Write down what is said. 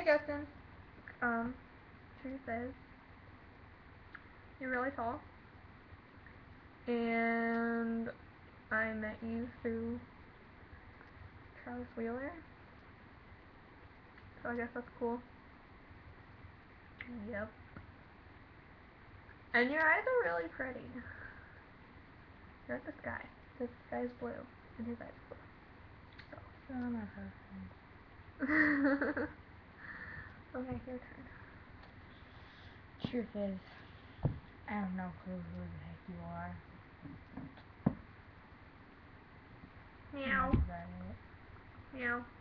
Justin. Truth is, you're really tall, and I met you through Travis Wheeler, so I guess that's cool. Yep. And your eyes are really pretty. You're like the sky. The sky's blue, and his eyes are blue. So am I husband. Okay, your turn. Truth is, I have no clue who the heck you are. Meow. That's about it. Meow.